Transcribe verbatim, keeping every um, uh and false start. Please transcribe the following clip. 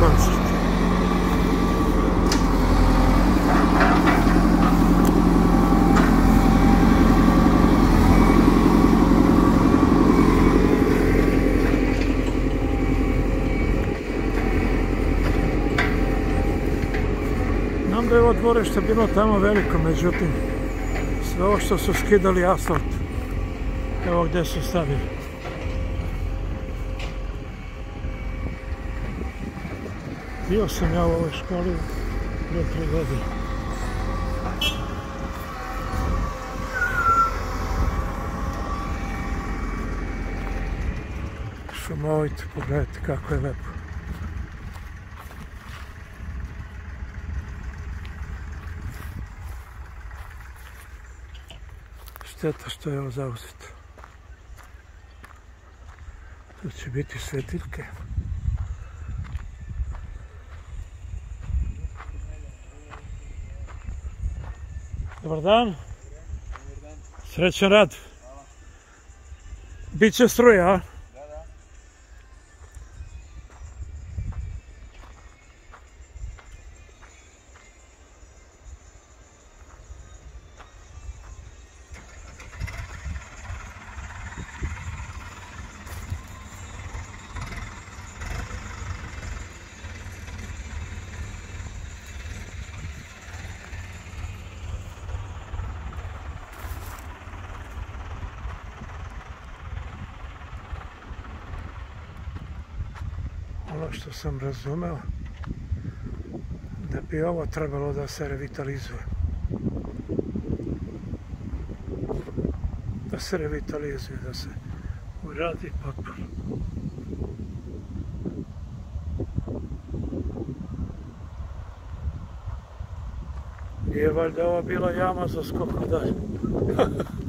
koncert. Znam da je ovo dvorište bilo tamo veliko, međutim, sve ovo što su skidali asfalt, evo gdje su stavili. Bio sam ja u ovoj školi prije tri godine. Šumovito, pogledajte kako je lepo. Šteta što je ovo zauzeto. Tu će biti svetiljke. Dobar dan. Srećan rad. Biće struja, a? Da, da. Ono što sam razumeo, da bi ovo trebalo da se revitalizuje. Da se revitalizuje, da se uradi potpuno. Nije valjda ovo bila jama za skok dalje.